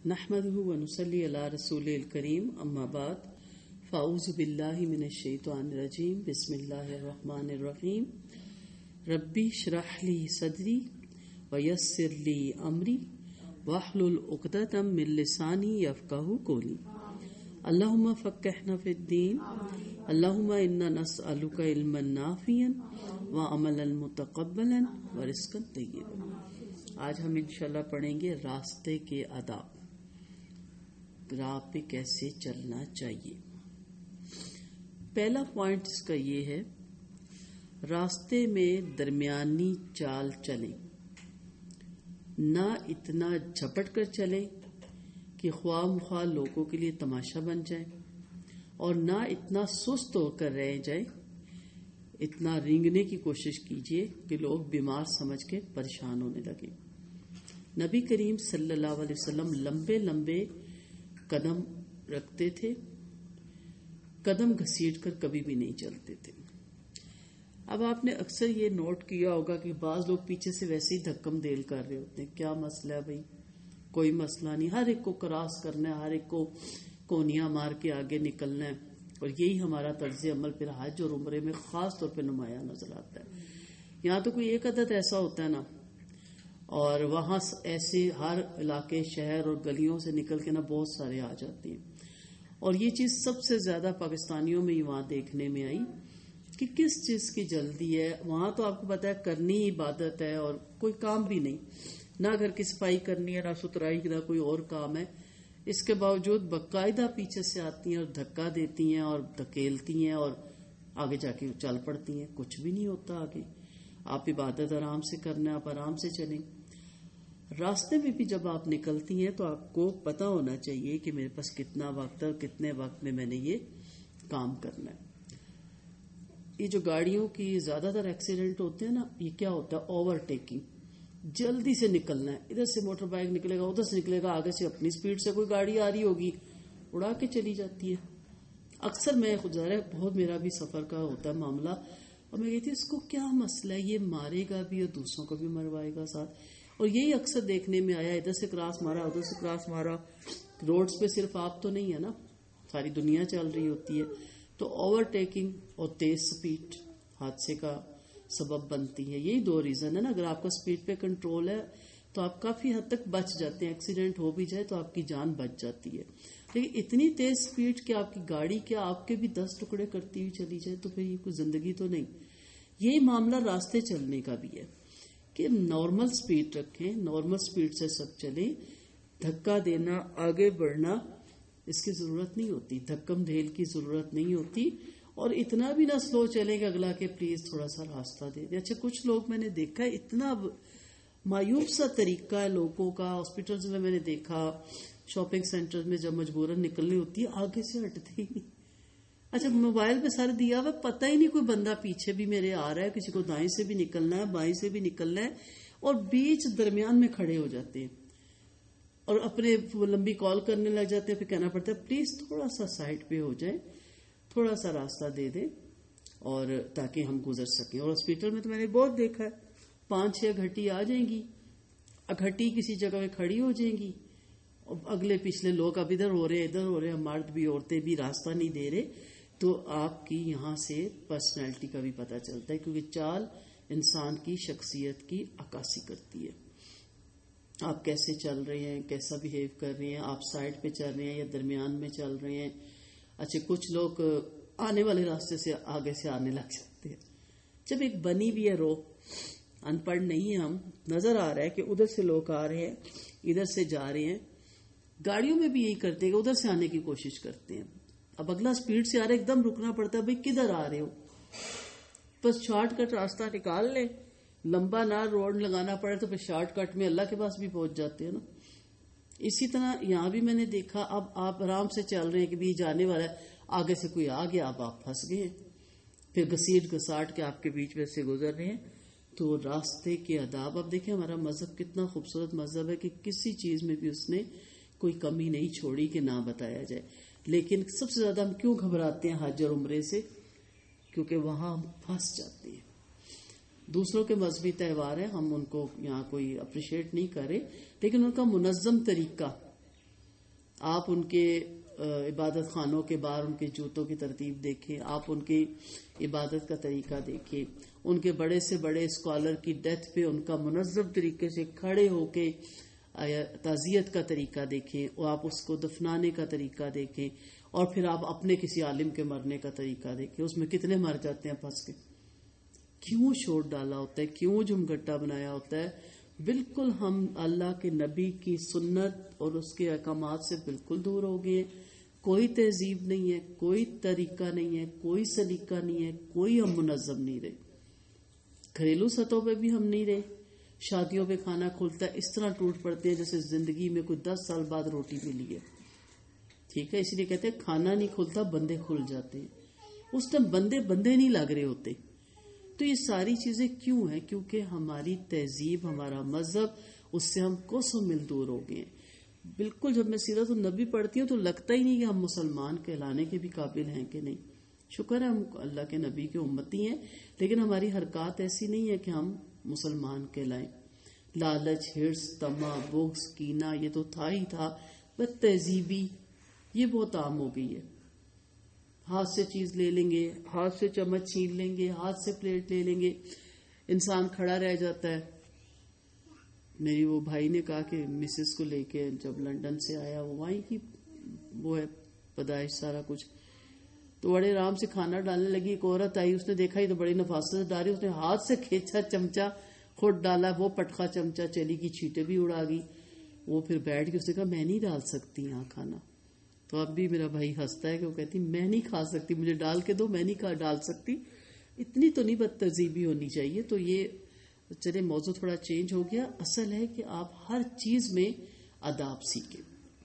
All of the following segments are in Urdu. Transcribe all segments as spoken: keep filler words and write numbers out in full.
نحمده ونصلي على رسوله الكريم اما بعد فاعوذ بالله من الشیطان الرجیم بسم اللہ الرحمن الرحیم ربی اشرح لی صدری ویسر لی امری واحلل عقدۃ من لسانی یفقهوا قولی اللهم فقهنا فی الدین اللهم انا نسألک علما نافعا وعملا متقبلا ورزقا طیبا۔ آج ہم انشاءاللہ پڑھیں گے راستے کے آداب، راہ پہ کیسے چلنا چاہیے۔ پہلا پوائنٹ اس کا یہ ہے، راستے میں درمیانی چال چلیں، نہ اتنا جھپٹ کر چلیں کہ خواہ مخواہ لوگوں کے لیے تماشا بن جائے، اور نہ اتنا سست ہو کر رہ جائیں، اتنا رینگنے کی کوشش کیجئے کہ لوگ بیمار سمجھ کے پریشان ہونے لگے۔ نبی کریم صلی اللہ علیہ وسلم لمبے لمبے قدم رکھتے تھے، قدم گھسیٹ کر کبھی بھی نہیں چلتے تھے۔ اب آپ نے اکثر یہ نوٹ کیا ہوگا کہ بعض لوگ پیچھے سے ویسے ہی دھکم دیل کر رہے ہوتے ہیں، کیا مسئلہ ہے بھائی؟ کوئی مسئلہ نہیں، ہر ایک کو کراس کرنا ہے، ہر ایک کو کونیاں مار کے آگے نکلنا ہے، اور یہی ہمارا طرز عمل پھر حج اور عمرے میں خاص طور پہ نمایاں نظر آتا ہے۔ یہاں تو کوئی ایک عدد ایسا ہوتا ہے نا، اور وہاں ایسے ہر علاقے شہر اور گلیوں سے نکل کے نا بہت سارے آ جاتے ہیں، اور یہ چیز سب سے زیادہ پاکستانیوں میں وہاں دیکھنے میں آئی کہ کس چیز کی جلدی ہے۔ وہاں تو آپ کو پتا ہے کرنی عبادت ہے اور کوئی کام بھی نہیں، نہ گھر کی صفائی کرنی ہے، نہ ستھرائی، نہ کوئی اور کام ہے، اس کے باوجود باقاعدہ پیچھے سے آتی ہیں اور دھکا دیتی ہیں اور دھکیلتی ہیں اور آگے جا کے چل پڑتی ہیں، کچھ بھی نہیں ہوتا آگے۔ آپ عبادت آرام سے کرنا، آپ آرام سے چلیں۔ راستے میں بھی جب آپ نکلتی ہیں تو آپ کو پتا ہونا چاہیے کہ میرے پاس کتنا وقت ہے اور کتنے وقت میں میں نے یہ کام کرنا ہے۔ یہ جو گاڑیوں کی زیادہ تر ایکسیڈنٹ ہوتے ہیں نا، یہ کیا ہوتا ہے؟ اوور ٹیکنگ، جلدی سے نکلنا ہے، ادھر سے موٹر بائک نکلے گا، ادھر سے نکلے گا، آگے سے اپنی سپیڈ سے کوئی گاڑی آ رہی ہوگی، اڑا کے چلی جاتی ہے۔ اکثر میں خود ظاہر ہے بہت میرا بھی سفر کا ہوتا ہے معاملہ، اور میں کہتی ہوں اس کو کیا مسئلہ ہے، یہ مارے گا بھی اور دوسروں کو بھی مروائے گا ساتھ۔ اور یہی اکثر دیکھنے میں آیا، ادھر سے کراس مارا، ادھر سے کراس مارا۔ روڈز پہ صرف آپ تو نہیں ہے نا، ساری دنیا چل رہی ہوتی ہے، تو اوور ٹیکنگ اور تیز سپیڈ حادثے کا سبب بنتی ہے۔ یہی دو ریزن ہے نا، اگر آپ کا سپیڈ پہ کنٹرول ہے تو آپ کافی حد تک بچ جاتے ہیں، ایکسیڈنٹ ہو بھی جائے تو آپ کی جان بچ جاتی ہے۔ لیکن اتنی تیز سپیڈ کہ آپ کی گاڑی کیا آپ کے بھی دس ٹکڑے کرتی ہوئی چلی جائے تو پھر یہ کوئی زندگی تو نہیں۔ یہی معاملہ راستے چلنے کا بھی ہے کہ نارمل سپیڈ رکھیں، نارمل سپیڈ سے سب چلیں، دھکا دینا، آگے بڑھنا اس کی ضرورت نہیں ہوتی، دھکم دھیل کی ضرورت نہیں ہوتی، اور اتنا بھی نہ سلو چلیں کہ اگلا کہ پلیز تھوڑا سا راستہ دے دے۔ اچھا کچھ لوگ میں نے دیکھا ہے، اتنا مایوب سا طریقہ ہے لوگوں کا، ہاسپٹلز میں میں نے دیکھا، شاپنگ سینٹرز میں جب مجبوراً نکلنی ہوتی ہے آگے سے ہٹتے ہی نہیں۔ اچھا موبائل پہ سارے دیا ہوا، پتہ ہی نہیں کوئی بندہ پیچھے بھی میرے آ رہا ہے، کسی کو دائیں سے بھی نکلنا ہے، بائیں سے بھی نکلنا ہے، اور بیچ درمیان میں کھڑے ہو جاتے ہیں اور اپنے لمبی کال کرنے لگ جاتے ہیں۔ پھر کہنا پڑتا ہے پلیز تھوڑا سا سائڈ پہ ہو جائیں، تھوڑا سا راستہ دے دیں، اور تاکہ ہم گزر سکیں۔ اور ہاسپٹل میں تو میں نے بہت دیکھا ہے، پانچ چھ گھٹی آ جائیں گی، گھٹی کسی جگہ پہ کھڑی ہو جائیں گی، اور اگلے پچھلے لوگ اب ادھر ہو رہے ادھر ہو رہے، مرد بھی عورتیں بھی راستہ نہیں دے رہے، تو آپ کی یہاں سے پرسنالٹی کا بھی پتہ چلتا ہے، کیونکہ چال انسان کی شخصیت کی عکاسی کرتی ہے۔ آپ کیسے چل رہے ہیں، کیسا بہیو کر رہے ہیں، آپ سائڈ پہ چل رہے ہیں یا درمیان میں چل رہے ہیں۔ اچھا کچھ لوگ آنے والے راستے سے آگے سے آنے لگ جاتے ہیں، جب ایک بنی بھی ہے رو، ان پڑھ نہیں ہے ہم، نظر آ رہا ہے کہ ادھر سے لوگ آ رہے ہیں، ادھر سے جا رہے ہیں۔ گاڑیوں میں بھی یہی کرتے ہیں کہ ادھر سے آنے کی کوشش کرتے ہیں، اب اگلا سپیڈ سے آ رہا ہے، ایک دم رکنا پڑتا ہے، بھئی کدھر آ رہے ہو، بس شارٹ کٹ راستہ نکال لیں، لمبا نہ روڈ لگانا پڑے تو پھر شارٹ کٹ میں اللہ کے پاس بھی پہنچ جاتے ہیں نا۔ اسی طرح یہاں بھی میں نے دیکھا، اب آپ آرام سے چل رہے ہیں کہ بھی جانے والا ہے، آگے سے کوئی آ گیا، اب آپ پھنس گئے، پھر گھسیٹ گھساٹ کے آپ کے بیچ میں سے گزر رہے ہیں۔ تو راستے کے آداب، اب دیکھیں ہمارا مذہب کتنا خوبصورت مذہب ہے کہ کسی چیز میں بھی اس نے کوئی کمی نہیں چھوڑی کہ نہ بتایا جائے۔ لیکن سب سے زیادہ ہم کیوں گھبراتے ہیں حج اور عمرے سے؟ کیونکہ وہاں ہم پھنس جاتے ہیں۔ دوسروں کے مذہبی تہوار ہیں، ہم ان کو یہاں کوئی اپریشیٹ نہیں کرے، لیکن ان کا منظم طریقہ آپ ان کے عبادت خانوں کے باہر ان کے جوتوں کی ترتیب دیکھیں، آپ ان کی عبادت کا طریقہ دیکھیں، ان کے بڑے سے بڑے اسکالر کی ڈیتھ پہ ان کا منظم طریقے سے کھڑے ہو کے تعزیت کا طریقہ دیکھیں، اور آپ اس کو دفنانے کا طریقہ دیکھیں، اور پھر آپ اپنے کسی عالم کے مرنے کا طریقہ دیکھیں، اس میں کتنے مر جاتے ہیں پھنس کے، کیوں شور ڈالا ہوتا ہے، کیوں جمگٹا بنایا ہوتا ہے. بالکل ہم اللہ کے نبی کی سنت اور اس کے احکامات سے بالکل دور ہو گئے. کوئی تہذیب نہیں ہے، کوئی طریقہ نہیں ہے، کوئی سلیقہ نہیں ہے، کوئی ہم منظم نہیں رہے. گھریلو سطحوں پہ بھی ہم نہیں رہے. شادیوں پہ کھانا کھلتا ہے اس طرح ٹوٹ پڑتے ہیں جیسے زندگی میں کوئی دس سال بعد روٹی ملی ہے. ٹھیک ہے، اس لیے کہتے ہیں کھانا نہیں کھلتا بندے کھل جاتے ہیں. اس ٹائم بندے بندے نہیں لگ رہے ہوتے. تو یہ ساری چیزیں کیوں ہیں؟ کیونکہ ہماری تہذیب، ہمارا مذہب، اس سے ہم کوسوں میل دور ہو گئے ہیں. بالکل جب میں سیرت النبی پڑھتی ہوں تو لگتا ہی نہیں کہ ہم مسلمان کہلانے کے بھی قابل ہیں کہ نہیں. شکر ہے ہم اللہ کے نبی کے امتی ہیں، لیکن ہماری حرکات ایسی نہیں ہے کہ ہم مسلمان کہلائیں. لالچ، ہرس، طمع، بغض، کینہ یہ تو تھا ہی تھا. بس تہذیبی یہ بہت عام ہو گئی ہے. ہاتھ سے چیز لے لیں گے، ہاتھ سے چمچ چھین لیں گے، ہاتھ سے پلیٹ لے لیں گے، انسان کھڑا رہ جاتا ہے. میری وہ بھائی نے کہا کہ مسز کو لے کے جب لندن سے آیا، وہ وہیں کی وہ ہے پیدائش سارا کچھ، تو بڑے آرام سے کھانا ڈالنے لگی. ایک عورت آئی، اس نے دیکھا ہی تو بڑی نفاست سے ڈالی، اس نے ہاتھ سے کھینچا چمچا، خود ڈالا، وہ پٹخا چمچا چلی کی چھینٹیں بھی اڑا گئی. وہ پھر بیٹھ کے اس نے کہا میں نہیں ڈال سکتی یہاں کھانا. تو اب بھی میرا بھائی ہنستا ہے کہ وہ کہتی میں نہیں کھا سکتی، مجھے ڈال کے دو، میں نہیں کھا ڈال سکتی. اتنی تو نہیں بد تہذیبی ہونی چاہیے. تو یہ چلے موضوع تھوڑا چینج ہو گیا. اصل ہے کہ آپ ہر چیز میں اداب سیکھیں.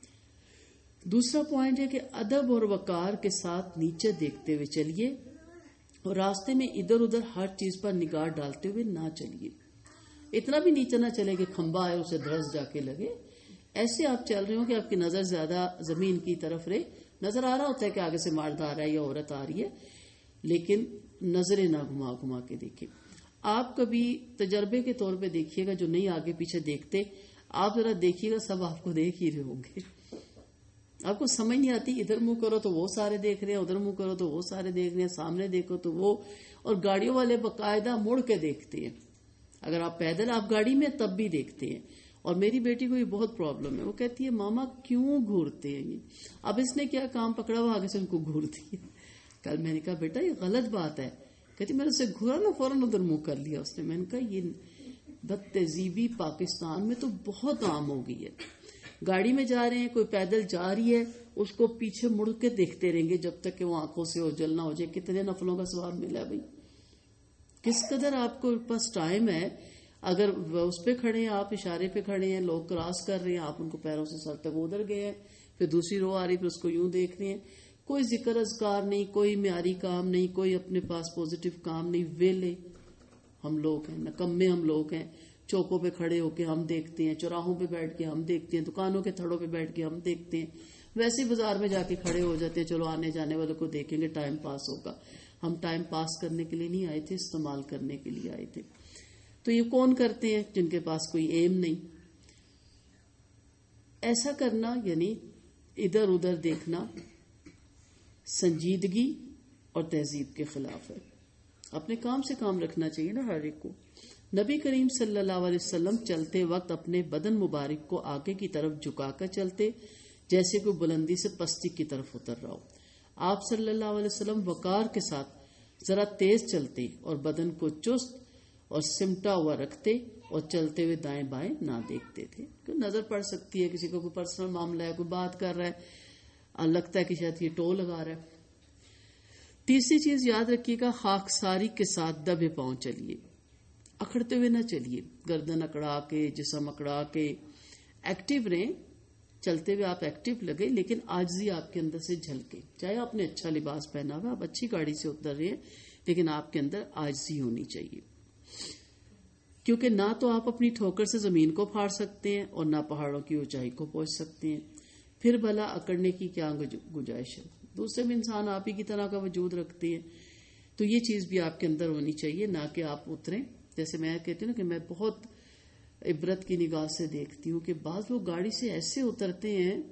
دوسرا پوائنٹ ہے کہ ادب اور وقار کے ساتھ نیچے دیکھتے ہوئے چلیے، اور راستے میں ادھر ادھر ہر چیز پر نگاہ ڈالتے ہوئے نہ چلیے. اتنا بھی نیچے نہ چلے کہ کھمبا ہے اسے دھڑس جا کے لگے. ایسے آپ چل رہے ہو کہ آپ کی نظر زیادہ زمین کی طرف رہے. نظر آ رہا ہوتا ہے کہ آگے سے مرد آ رہا ہے یا عورت آ رہی ہے، لیکن نظریں نہ گھما گھما کے دیکھیں. آپ کبھی تجربے کے طور پہ دیکھیے گا، جو نہیں آگے پیچھے دیکھتے، آپ ذرا دیکھیے گا سب آپ کو دیکھ ہی رہے ہوں گے. آپ کو سمجھ نہیں آتی، ادھر منہ کرو تو وہ سارے دیکھ رہے ہیں، ادھر منہ کرو تو وہ سارے دیکھ رہے ہیں، سامنے دیکھو تو وہ. اور گاڑیوں والے باقاعدہ مڑ کے دیکھتے ہیں. اگر آپ پیدل آپ گاڑی میں تب بھی دیکھتے ہیں. اور میری بیٹی کو یہ بہت پرابلم ہے. وہ کہتی ہے ماما کیوں گھورتے ہیں یہ؟ اب اس نے کیا کام پکڑا ہوا، آگے سے ان کو گھورتی ہے. کل میں نے کہا بیٹا یہ غلط بات ہے. کہتی میں نے اسے گھورا نا، فوراً ادھر منہ کر لیا اس نے. میں نے کہا یہ بد تہذیبی پاکستان میں تو بہت عام ہو گئی ہے. گاڑی میں جا رہے ہیں، کوئی پیدل جا رہی ہے، اس کو پیچھے مڑ کے دیکھتے رہیں گے جب تک کہ وہ آنکھوں سے اوجھل نہ ہو جائے. کتنے نفلوں کا ثواب ملا ہے بھائی. کس قدر آپ کو پاس ٹائم ہے. اگر اس پہ کھڑے ہیں، آپ اشارے پہ کھڑے ہیں، لوگ کراس کر رہے ہیں، آپ ان کو پیروں سے سر تک ادھر گئے ہیں، پھر دوسری رو آ رہی، پھر اس کو یوں دیکھ رہے ہیں. کوئی ذکر اذکار نہیں، کوئی معیاری کام نہیں، کوئی اپنے پاس پازیٹو کام نہیں. ویلے ہم لوگ ہیں، نکمے ہم لوگ ہیں. چوکوں پہ کھڑے ہو کے ہم دیکھتے ہیں، چوراہوں پہ بیٹھ کے ہم دیکھتے ہیں، دکانوں کے تھڑوں پہ بیٹھ کے ہم دیکھتے ہیں. ویسے بازار میں جا کے کھڑے ہو جاتے ہیں، چلو آنے جانے والوں کو دیکھیں گے، ٹائم پاس ہوگا. ہم ٹائم پاس کرنے کے لیے نہیں آئے تھے، استعمال کرنے کے لیے آئے تھے. تو یہ کون کرتے ہیں؟ جن کے پاس کوئی ایم نہیں. ایسا کرنا یعنی ادھر ادھر دیکھنا سنجیدگی اور تہذیب کے خلاف ہے. اپنے کام سے کام رکھنا چاہیے نا ہر ایک کو. نبی کریم صلی اللہ علیہ وسلم چلتے وقت اپنے بدن مبارک کو آگے کی طرف جھکا کر چلتے، جیسے کوئی بلندی سے پستی کی طرف اتر رہا ہو. آپ صلی اللہ علیہ وسلم وقار کے ساتھ ذرا تیز چلتے اور بدن کو چست اور سمٹا ہوا رکھتے، اور چلتے ہوئے دائیں بائیں نہ دیکھتے تھے. نظر پڑ سکتی ہے، کسی کو کوئی پرسنل معاملہ ہے، کوئی بات کر رہا ہے، لگتا ہے کہ شاید یہ ٹو لگا رہا ہے. تیسری چیز یاد رکھیے گا، خاکساری کے ساتھ دبے پاؤں چلیے. اکڑتے ہوئے نہ چلیے، گردن اکڑا کے، جسم اکڑا کے. ایکٹیو رہیں. چلتے ہوئے آپ ایکٹیو لگے، لیکن عاجزی آپ کے اندر سے جھلکے. چاہے آپ نے اچھا لباس پہنا ہوا، آپ اچھی گاڑی سے اتر رہے ہیں، لیکن آپ کے اندر عاجزی ہونی چاہیے. کیونکہ نہ تو آپ اپنی ٹھوکر سے زمین کو پھاڑ سکتے ہیں، اور نہ پہاڑوں کی اونچائی کو پہنچ سکتے ہیں. پھر بھلا اکڑنے کی کیا گنجائش ہے؟ دوسرے بھی انسان آپ ہی کی طرح کا وجود رکھتے ہیں. تو یہ چیز بھی آپ کے اندر ہونی چاہیے، نہ کہ آپ اتریں. جیسے میں کہتی ہوں نا کہ میں بہت عبرت کی نگاہ سے دیکھتی ہوں کہ بعض لوگ گاڑی سے ایسے اترتے ہیں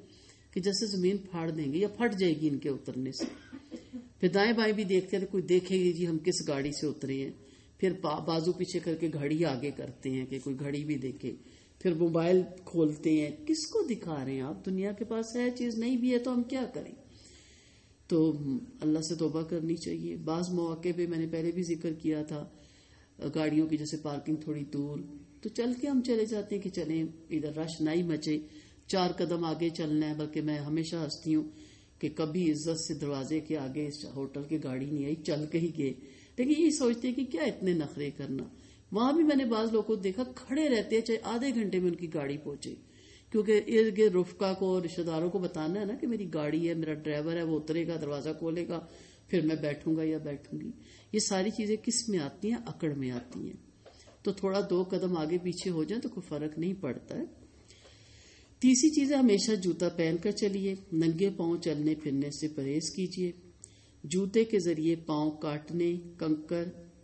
کہ جیسے زمین پھاڑ دیں گے یا پھٹ جائے گی ان کے اترنے سے. پھر دائیں بائیں بھی دیکھتے ہیں، کوئی دیکھے گی جی ہم کس گاڑی سے اترے ہیں. پھر بازو پیچھے کر کے گھڑی آگے کرتے ہیں کہ کوئی گھڑی بھی دیکھے. پھر موبائل کھولتے ہیں. کس کو دکھا رہے ہیں آپ؟ دنیا کے پاس ہے چیز، نہیں بھی ہے تو ہم کیا کریں؟ تو اللہ سے توبہ کرنی چاہیے. بعض مواقع پہ میں نے پہلے بھی ذکر کیا تھا، گاڑیوں کی جیسے پارکنگ تھوڑی دور، تو چل کے ہم چلے جاتے ہیں کہ چلیں ادھر رش نہ ہی مچے، چار قدم آگے چلنا ہے. بلکہ میں ہمیشہ ہنستی ہوں کہ کبھی عزت سے دروازے کے آگے ہوٹل کی گاڑی نہیں آئی، چل کے ہی گئے. لیکن یہ سوچتے ہیں کہ کیا اتنے نخرے کرنا. وہاں بھی میں نے بعض لوگوں کو دیکھا کھڑے رہتے ہیں، چاہے آدھے گھنٹے میں ان کی گاڑی پہنچے، کیونکہ ارد گرد رفقا کو اور رشتے داروں کو بتانا ہے نا کہ میری گاڑی ہے، میرا ڈرائیور ہے، وہ اترے گا، دروازہ کھولے گا، پھر میں بیٹھوں گا یا بیٹھوں گی. یہ ساری چیزیں کس میں آتی ہیں؟ اکڑ میں آتی ہیں. تو تھوڑا دو قدم آگے پیچھے ہو جائیں تو کوئی فرق نہیں پڑتا ہے. تیسری چیز ہے ہمیشہ جوتا پہن کر چلیے. ننگے پاؤں چلنے پھرنے سے پرہیز کیجیے. جوتے کے ذریعے پاؤں کاٹنے، کنکر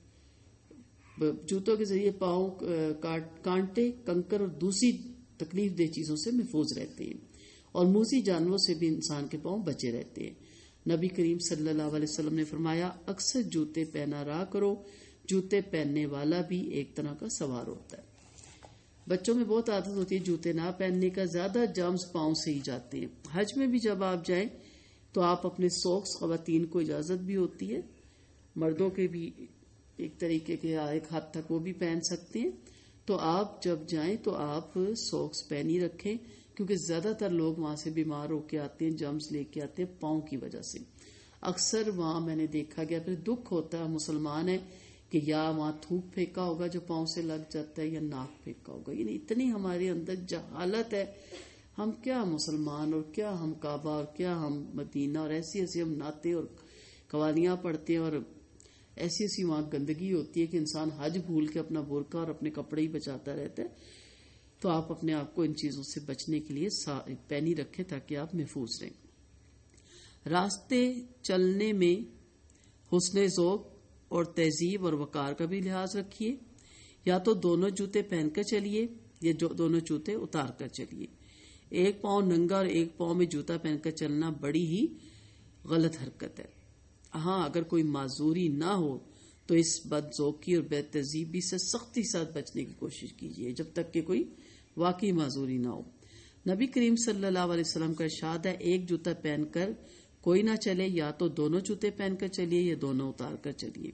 جوتوں کے ذریعے پاؤں کانٹے، کنکر اور دوسری تکلیف دہ چیزوں سے محفوظ رہتے ہیں. اور موذی جانوروں سے بھی انسان کے پاؤں بچے رہتے ہیں. نبی کریم صلی اللہ علیہ وسلم نے فرمایا، اکثر جوتے پہنا رہا کرو، جوتے پہننے والا بھی ایک طرح کا سوار ہوتا ہے. بچوں میں بہت عادت ہوتی ہے جوتے نہ پہننے کا، زیادہ جرمز پاؤں سے ہی جاتے ہیں. حج میں بھی جب آپ جائیں تو آپ اپنے سوکس، خواتین کو اجازت بھی ہوتی ہے، مردوں کے بھی ایک طریقے کے ایک حد تک وہ بھی پہن سکتے ہیں. تو آپ جب جائیں تو آپ سوکس پہنی رکھیں، کیونکہ زیادہ تر لوگ وہاں سے بیمار ہو کے آتے ہیں، جرمز لے کے آتے ہیں پاؤں کی وجہ سے. اکثر وہاں میں نے دیکھا گیا، پھر دکھ ہوتا ہے مسلمان ہے کہ یا وہاں تھوک پھینکا ہوگا جو پاؤں سے لگ جاتا ہے، یا ناک پھینکا ہوگا. یعنی اتنی ہمارے اندر جہالت ہے. ہم کیا مسلمان اور کیا ہم کعبہ اور کیا ہم مدینہ، اور ایسی ایسی ہم نعتیں اور قوالیاں پڑھتے ہیں، اور ایسی ایسی وہاں گندگی ہوتی ہے کہ انسان حج بھول کے اپنا برقع اور اپنے کپڑے ہی بچاتا رہتا ہے. تو آپ اپنے آپ کو ان چیزوں سے بچنے کے لیے پہنی رکھیں تاکہ آپ محفوظ رہیں. راستے چلنے میں حسن ذوق اور تہذیب اور وقار کا بھی لحاظ رکھیے. یا تو دونوں جوتے پہن کر چلیے یا جو دونوں جوتے اتار کر چلیے. ایک پاؤں ننگا اور ایک پاؤں میں جوتا پہن کر چلنا بڑی ہی غلط حرکت ہے. ہاں اگر کوئی معذوری نہ ہو تو اس بد ذوقی اور بے تہذیبی سے سختی ساتھ بچنے کی کوشش کیجیے جب تک کہ کوئی واقعی معذوری نہ ہو. نبی کریم صلی اللہ علیہ وسلم کا ارشاد ہے، ایک جوتا پہن کر کوئی نہ چلے، یا تو دونوں جوتے پہن کر چلیے یا دونوں اتار کر چلیے.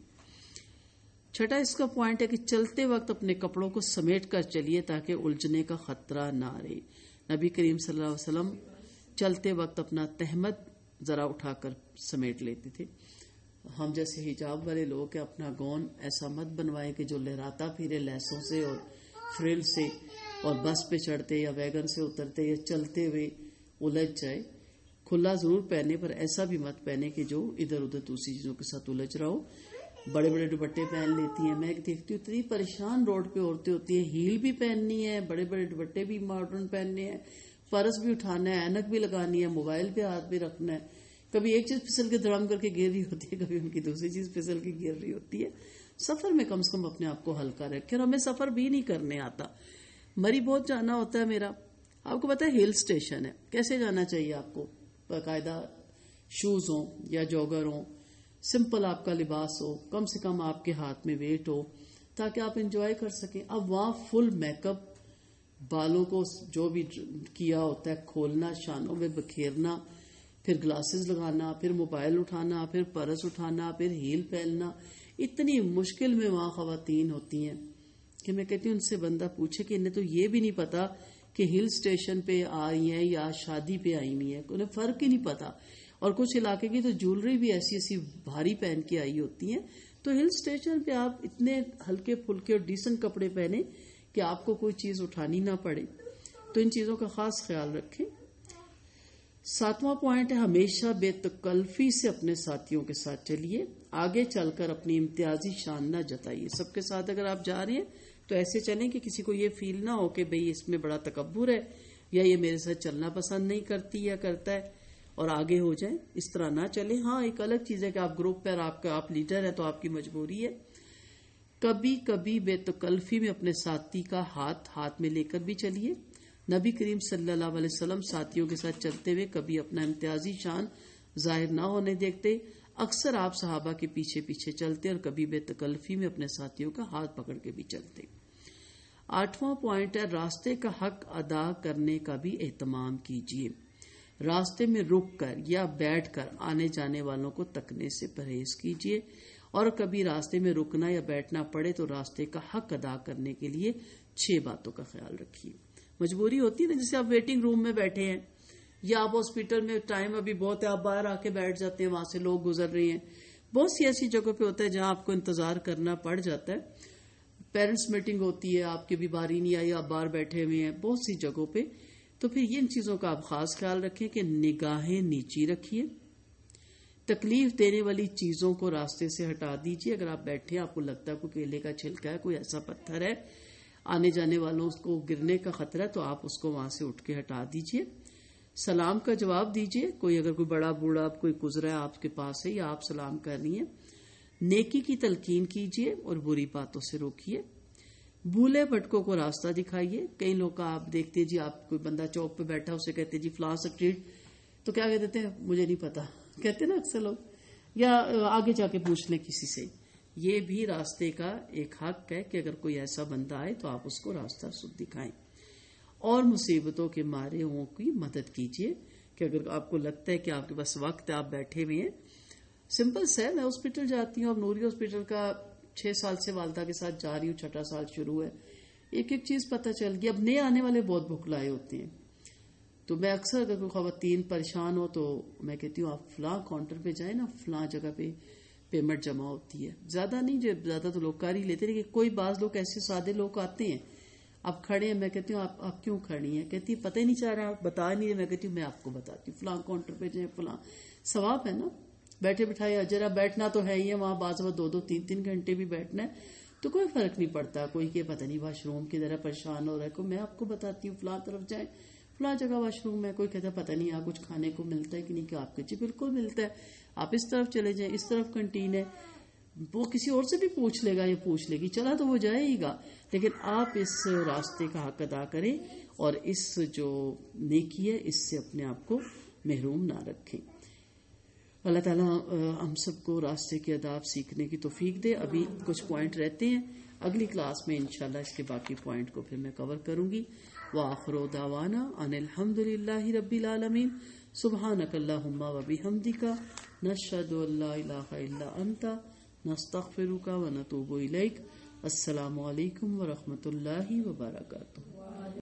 چھٹا اس کا پوائنٹ ہے کہ چلتے وقت اپنے کپڑوں کو سمیٹ کر چلیے تاکہ الجھنے کا خطرہ نہ رہے. نبی کریم صلی اللہ علیہ وسلم چلتے وقت اپنا تہمت ذرا اٹھا کر سمیٹ لیتے تھے. ہم جیسے حجاب والے لوگ اپنا گون ایسا مت بنوائے کہ جو لہراتا پھرے لیسوں سے اور فریل سے، اور بس پہ چڑھتے یا ویگن سے اترتے یا چلتے ہوئے الجھ جائے. کھلا ضرور پہنے، پر ایسا بھی مت پہنے کہ جو ادھر ادھر دوسری چیزوں کے ساتھ الجھ رہا ہو. بڑے بڑے دوپٹے پہن لیتی ہیں. میں دیکھتی ہوں اتنی پریشان روڈ پہ عورتیں ہوتی ہیں، ہیل بھی پہننی ہے، بڑے بڑے دوپٹے بھی ماڈرن پہننے ہیں، پرس بھی اٹھانا ہے، اینک بھی لگانی ہے، موبائل پہ ہاتھ بھی رکھنا ہے. کبھی ایک چیز پھسل کے دھڑام کر کے گر رہی ہوتی ہے، کبھی ان کی دوسری چیز پھسل کے گر رہی ہوتی ہے. سفر میں کم سے کم اپنے آپ کو ہلکا رکھے. اور ہمیں سفر بھی نہیں کرنے آتا. مری بہت جانا ہوتا ہے میرا. آپ کو پتا ہے ہل اسٹیشن ہے، کیسے جانا چاہیے آپ کو؟ باقاعدہ شوز ہوں یا جوگر ہوں، سمپل آپ کا لباس ہو، کم سے کم آپ کے ہاتھ میں ویٹ ہو تاکہ آپ انجوائے کر سکیں. اب وہاں فل میک اپ، بالوں کو جو بھی کیا ہوتا ہے کھولنا، شانوں میں بکھیرنا، پھر گلاسز لگانا، پھر موبائل اٹھانا، پھر پرس اٹھانا، پھر ہیل پہننا. اتنی مشکل میں وہاں خواتین ہوتی ہیں کہ میں کہتی ہوں ان سے بندہ پوچھے کہ انہیں تو یہ بھی نہیں پتا کہ ہل اسٹیشن پہ آئی ہیں یا شادی پہ آئی ہوئی ہیں، انہیں فرق ہی نہیں پتا. اور کچھ علاقے کی تو جولری بھی ایسی ایسی بھاری پہن کے آئی ہوتی ہیں. تو ہل اسٹیشن پہ آپ اتنے ہلکے پھلکے اور ڈیسنٹ کپڑے پہنے کہ آپ کو کوئی چیز اٹھانی نہ پڑے. تو ان چیزوں کا خاص خیال رکھیں. ساتواں پوائنٹ ہے ہمیشہ بے تکلفی سے اپنے ساتھیوں کے ساتھ چلیے. آگے چل کر اپنی امتیازی شان نہ جتائیے. سب کے ساتھ اگر آپ جا رہے ہیں تو ایسے چلیں کہ کسی کو یہ فیل نہ ہو کہ بھئی اس میں بڑا تکبر ہے یا یہ میرے ساتھ چلنا پسند نہیں کرتی یا کرتا ہے اور آگے ہو جائیں. اس طرح نہ چلیں. ہاں ایک الگ چیز ہے کہ آپ گروپ پر آپ کا آپ لیڈر ہے تو آپ کی مجبوری ہے. کبھی کبھی بے تکلفی میں اپنے ساتھی کا ہاتھ ہاتھ میں لے کر بھی چلیے. نبی کریم صلی اللہ علیہ وسلم ساتھیوں کے ساتھ چلتے ہوئے کبھی اپنا امتیازی شان ظاہر نہ ہونے دیکھتے. اکثر آپ صحابہ کے پیچھے پیچھے چلتے اور کبھی بے تکلفی میں اپنے ساتھیوں کا ہاتھ پکڑ کے بھی چلتے. آٹھواں پوائنٹ ہے راستے کا حق ادا کرنے کا بھی اہتمام کیجیے. راستے میں رک کر یا بیٹھ کر آنے جانے والوں کو تکنے سے پرہیز کیجیے، اور کبھی راستے میں رکنا یا بیٹھنا پڑے تو راستے کا حق ادا کرنے کے لیے چھ باتوں کا خیال رکھیے. مجبوری ہوتی ہے نا، جیسے آپ ویٹنگ روم میں بیٹھے ہیں یا آپ ہاسپٹل میں ٹائم ابھی بہت ہے، آپ باہر آ کے بیٹھ جاتے ہیں، وہاں سے لوگ گزر رہے ہیں. بہت سی ایسی جگہوں پہ ہوتا ہے جہاں آپ کو انتظار کرنا پڑ جاتا ہے. پیرنٹس میٹنگ ہوتی ہے، آپ کی بھی باری نہیں آئی، آپ باہر بیٹھے ہوئے ہیں بہت سی جگہوں پہ. تو پھر ان چیزوں کا آپ خاص خیال رکھیں کہ نگاہیں نیچی رکھیے. تکلیف دینے والی چیزوں کو راستے سے ہٹا دیجیے. اگر آپ بیٹھے آپ کو لگتا ہے کوئی کیلے کا چھلکا ہے، کوئی ایسا پتھر ہے، آنے جانے والوں کو گرنے کا خطرہ ہے، تو آپ اس کو وہاں سے اٹھ کے ہٹا دیجیے. سلام کا جواب دیجیے. کوئی اگر کوئی بڑا بوڑھا کوئی گزرا ہے آپ کے پاس ہے یا آپ سلام کر رہی ہیں، نیکی کی تلقین کیجیے اور بری باتوں سے روکیے. بھولے بھٹکوں کو راستہ دکھائیے. کئی لوگ کا آپ دیکھتے ہیں جی، آپ کوئی بندہ چوک پہ بیٹھا اسے کہتے جی فلاں اسٹریٹ، تو کیا کہتے ہیں مجھے نہیں پتا، کہتے نا اکثر لوگ، یا آگے جا کے پوچھ لیں کسی سے. یہ بھی راستے کا ایک حق ہے کہ اگر کوئی ایسا بندہ آئے تو آپ اس کو راستہ دکھائیں. اور مصیبتوں کے مارے ہوں کی مدد کیجیے. کہ اگر آپ کو لگتا ہے کہ آپ کے پاس وقت ہے، آپ بیٹھے ہوئے ہیں، سمپل سے میں ہاسپٹل جاتی ہوں، اب نوری ہاسپٹل کا چھ سال سے والدہ کے ساتھ جا رہی ہوں، چھٹا سال شروع ہے، ایک ایک چیز پتہ چل گئی. اب نئے آنے والے بہت بھکلائے ہوتے ہیں، تو میں اکثر اگر کوئی خواتین پریشان ہو تو میں کہتی ہوں آپ فلاں کاؤنٹر پہ جائیں نا، فلاں جگہ پہ پیمنٹ جمع ہوتی ہے. زیادہ نہیں، جو زیادہ تو لوگ کر ہی لیتے، لیکن کوئی بعض لوگ ایسے سادے لوگ آتے ہیں، آپ کھڑے ہیں، میں کہتی ہوں آپ آپ کیوں کھڑی ہیں، کہتی پتہ ہی نہیں چاہ رہا، آپ بتا نہیں رہے. میں کہتی ہوں میں آپ کو بتاتی ہوں، فلاں کاؤنٹر پہ جائیں، فلاں ثواب ہے نا، بیٹھے بٹھائے اجر. اب بیٹھنا تو ہے ہی ہے وہاں، بعض وقت دو دو تین تین گھنٹے بھی بیٹھنا ہے تو کوئی فرق نہیں پڑتا. کوئی کہ پتہ نہیں واش روم کی طرح پریشان ہو رہا ہے، کو میں آپ کو بتاتی ہوں فلاں طرف جائیں، فلاں جگہ واش روم ہے. کوئی کہتا ہے پتہ نہیں یہاں کچھ کھانے کو ملتا ہے کہ نہیں، کہ آپ کے جی بالکل ملتا ہے، آپ اس طرف چلے جائیں، اس طرف کنٹین ہے. وہ کسی اور سے بھی پوچھ لے گا یا پوچھ لے گی، چلا تو وہ جائے ہی گا، لیکن آپ اس راستے کا حق ادا کریں اور اس جو نیکی ہے اس سے اپنے آپ کو محروم نہ رکھیں. اللہ تعالیٰ ہم سب کو راستے کے آداب سیکھنے کی توفیق دے. ابھی کچھ پوائنٹ رہتے ہیں، اگلی کلاس میں انشاءاللہ اس کے باقی پوائنٹ کو پھر میں کور کروں گی. وآخر دعوانا ان الحمد للہ رب العالمین. سبحانک اللہم و بحمدک، نشہد ان لا الہ الا انت، نستغفرک و نتوب الیک. السلام علیکم ورحمۃ اللہ وبرکاتہ.